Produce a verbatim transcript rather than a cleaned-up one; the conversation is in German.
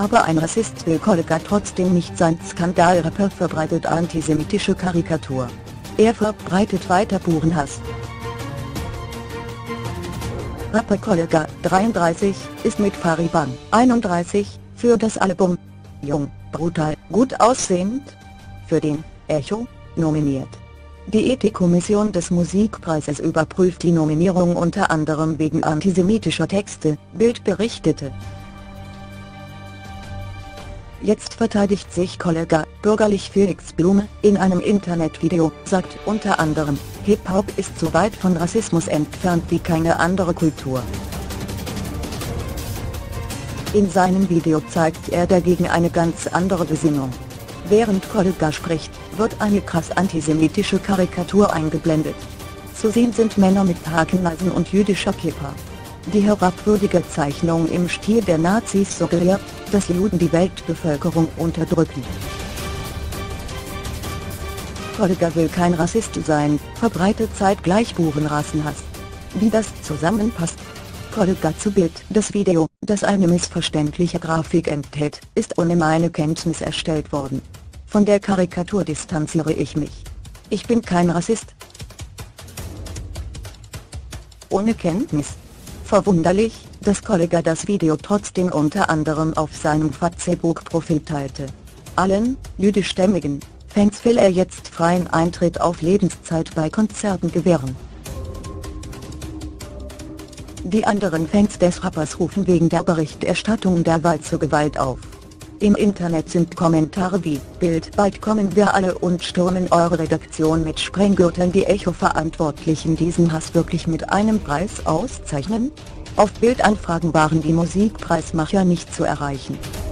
aber ein Rassist will Kollega trotzdem nicht sein. Skandalrapper verbreitet antisemitische Karikatur. Er verbreitet weiter puren Hass. Rapper Kollega, dreiunddreißig, ist mit Fariban, einunddreißig, für das Album Jung, brutal, gut aussehend für den Echo nominiert. Die Ethikkommission des Musikpreises überprüft die Nominierung unter anderem wegen antisemitischer Texte, Bild berichtete. Jetzt verteidigt sich Kollega, bürgerlich Felix Blume, in einem Internetvideo, sagt unter anderem, Hip-Hop ist so weit von Rassismus entfernt wie keine andere Kultur. In seinem Video zeigt er dagegen eine ganz andere Gesinnung. Während Kollega spricht, wird eine krass antisemitische Karikatur eingeblendet. Zu sehen sind Männer mit Hakeneisen und jüdischer Kippa. Die herabwürdige Zeichnung im Stil der Nazis suggeriert, dass Juden die Weltbevölkerung unterdrücken. Kollega will kein Rassist sein, verbreitet zeitgleich puren Rassenhass. Wie das zusammenpasst? Kollega zu Bild. Das Video, das eine missverständliche Grafik enthält, ist ohne meine Kenntnis erstellt worden. Von der Karikatur distanziere ich mich. Ich bin kein Rassist. Ohne Kenntnis. Verwunderlich, dass Kollega das Video trotzdem unter anderem auf seinem Facebook-Profil teilte. Allen, jüdischstämmigen, Fans will er jetzt freien Eintritt auf Lebenszeit bei Konzerten gewähren. Die anderen Fans des Rappers rufen wegen der Berichterstattung derweil zur Gewalt auf. Im Internet sind Kommentare wie, Bild, bald kommen wir alle und stürmen eure Redaktion mit Sprenggürteln. Die Echo-Verantwortlichen diesen Hass wirklich mit einem Preis auszeichnen? Auf Bildanfragen waren die Musikpreismacher nicht zu erreichen.